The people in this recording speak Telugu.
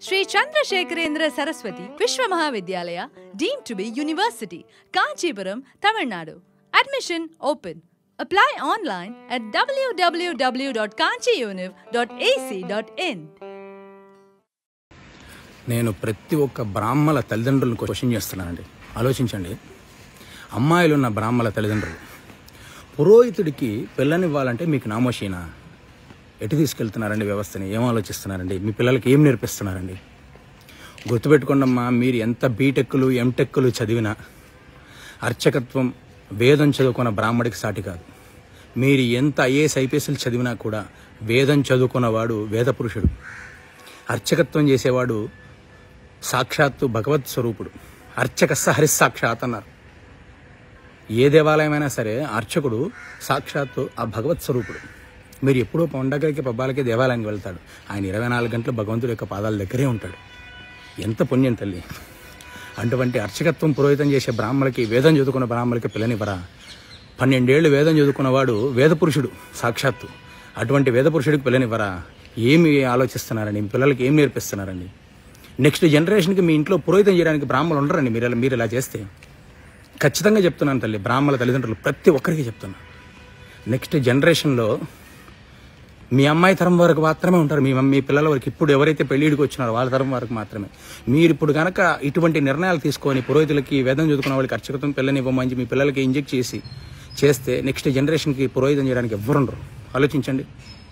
Sri Chandrasekharendra Saraswati Vishwa Mahavidyalaya, deemed to be University, Kanchipuram, Tamil Nadu. Admission open. Apply online at www.kanchiuniv.ac.in. నేను ప్రతి ఒక్క బ్రాహ్మల తల్లిదండ్రులను క్వశ్చన్ చేస్తున్నానండి. ఆలోచించండి. అమ్మాయిలు ఉన్న బ్రాహ్మల తల్లిదండ్రులు పురోహితుడికి పిల్లనివ్వాలంటే మీకు నామోషీనా? ఎటు తీసుకెళ్తున్నారండి వ్యవస్థని? ఏం ఆలోచిస్తున్నారండి? మీ పిల్లలకి ఏం నేర్పిస్తున్నారండి? గుర్తుపెట్టుకోండమ్మా, మీరు ఎంత బీటెక్లు ఎంటెక్లు చదివినా అర్చకత్వం వేదం చదువుకున్న బ్రాహ్మడికి సాటి కాదు. మీరు ఎంత ఐఏఎస్ ఐపీఎస్లు చదివినా కూడా వేదం చదువుకున్నవాడు వేద పురుషుడు. అర్చకత్వం చేసేవాడు సాక్షాత్తు భగవత్ స్వరూపుడు. అర్చకస్స హరిస్సాక్షాత్ అన్నారు. ఏ దేవాలయమైనా సరే అర్చకుడు సాక్షాత్తు ఆ భగవత్ స్వరూపుడు. మీరు ఎప్పుడూ పండగలకి పబ్బాలకి దేవాలయానికి వెళ్తాడు. ఆయన 24 గంటలు భగవంతుడి యొక్క పాదాల దగ్గరే ఉంటాడు. ఎంత పుణ్యం తల్లి! అటువంటి అర్చకత్వం పురోహితం చేసే బ్రాహ్మణులకి, వేదం చదువుకున్న బ్రాహ్మణులకి పిల్లనివ్వరా? 12 ఏళ్ళు వేదం చదువుకున్నవాడు వేద పురుషుడు సాక్షాత్తు. అటువంటి వేద పురుషుడికి పిల్లనివ్వరా? ఏమి ఆలోచిస్తున్నారండి? మీ పిల్లలకి ఏం నేర్పిస్తున్నారండి? నెక్స్ట్ జనరేషన్కి మీ ఇంట్లో పురోహితం చేయడానికి బ్రాహ్మణులు ఉండరండి. మీరు ఇలా చేస్తే ఖచ్చితంగా చెప్తున్నాను తల్లి, బ్రాహ్మణ తల్లిదండ్రులు ప్రతి ఒక్కరికి చెప్తున్నా. నెక్స్ట్ జనరేషన్లో మీ అమ్మాయి తరం వరకు మాత్రమే ఉంటారు. మీ పిల్లల వరకు ఇప్పుడు ఎవరైతే పెళ్లిడికి వచ్చినారో వాళ్ళ తరం వరకు మాత్రమే. మీరు ఇప్పుడు కనుక ఇటువంటి నిర్ణయాలు తీసుకొని పురోహితులకి, వేదం చదువుకున్న వాళ్ళకి అర్చకత్వం పిల్లనివ్వమని మీ పిల్లలకి ఇంజెక్ట్ చేస్తే నెక్స్ట్ జనరేషన్కి పురోహితం చేయడానికి ఎవ్వరుండరు. ఆలోచించండి.